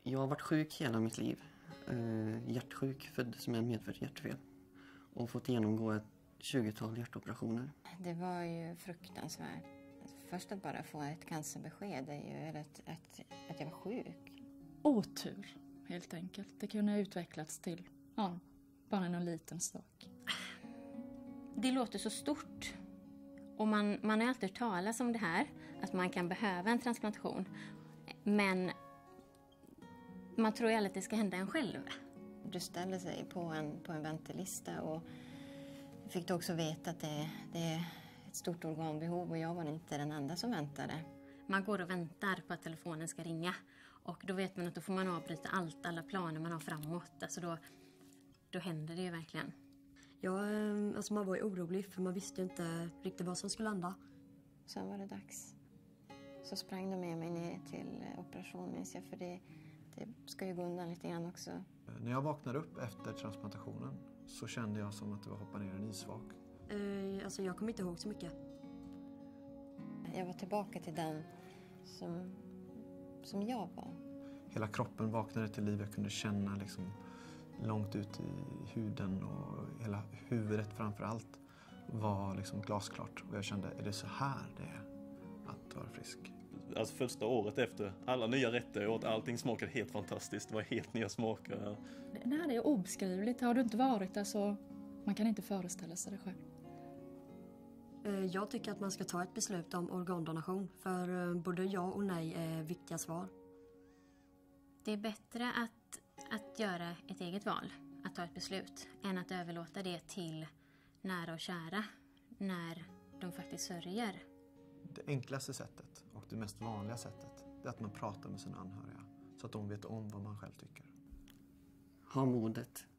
Jag har varit sjuk hela mitt liv. Hjärtsjuk, föddes med medfött hjärtfel. Och fått genomgå ett 20-tal hjärtoperationer. Det var ju fruktansvärt. Först att bara få ett cancerbesked är ju att jag var sjuk. Otur, helt enkelt. Det kunde ha utvecklats till bara en liten sak. Det låter så stort. Och man har alltid hört talas om det här. Att man kan behöva en transplantation. Men man tror ju aldrig att det ska hända en själv. Du ställer sig på en väntelista och fick också veta att det är ett stort organbehov och jag var inte den enda som väntade. Man går och väntar på att telefonen ska ringa och då vet man att då får man avbryta alla planer man har framåt. Alltså då händer det ju verkligen. Ja, alltså man var ju orolig för man visste ju inte riktigt vad som skulle hända. Sen var det dags. Så sprang de med mig ner till operation, minns jag, för det ska ju gå undan lite grann också. När jag vaknade upp efter transplantationen så kände jag som att det var hoppa ner i en isvak. Alltså jag kommer inte ihåg så mycket. Jag var tillbaka till den som jag var. Hela kroppen vaknade till liv. Jag kunde känna liksom långt ut i huden och hela huvudet framför allt var liksom glasklart. Och jag kände, är det så här det är att vara frisk? Alltså första året efter alla nya rätter jag åt, allting smakade helt fantastiskt. Det var helt nya smaker. Det här är obeskrivligt. Har du inte varit där så man kan inte föreställa sig det själv. Jag tycker att man ska ta ett beslut om organdonation. För både ja och nej är viktiga svar. Det är bättre att göra ett eget val, att ta ett beslut, än att överlåta det till nära och kära när de faktiskt sörjer. Det enklaste sättet och det mest vanliga sättet är att man pratar med sina anhöriga så att de vet om vad man själv tycker. Ha modet